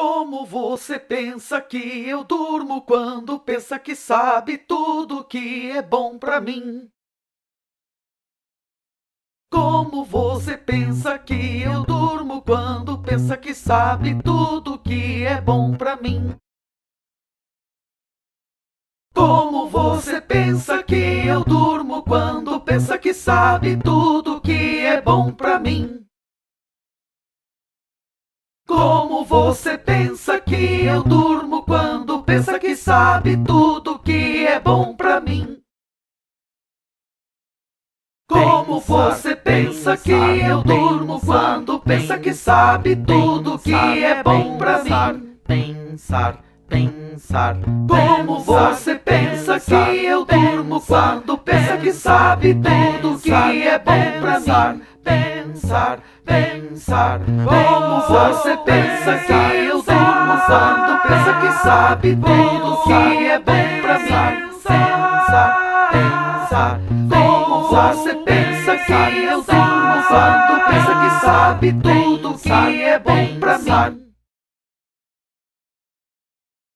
Como você pensa que eu durmo quando pensa que sabe tudo que é bom pra mim? Como você pensa que eu durmo quando pensa que sabe tudo que é bom pra mim? Como você pensa que eu durmo quando pensa que sabe tudo que é bom pra mim? Como você pensa que eu durmo quando pensa que sabe tudo que é bom pra mim? Como você pensa que eu durmo quando pensa que sabe tudo que é bom pra mim? Pensar. Como você pensa que eu durmo quando pensa que sabe tudo que é bom pra mim? Pensar. Como você pensa que eu durmo quando pensa que sabe tudo que é bom pra mim? Pensar. Como você pensa que eu durmo quando pensa que sabe tudo que é bom pra mim?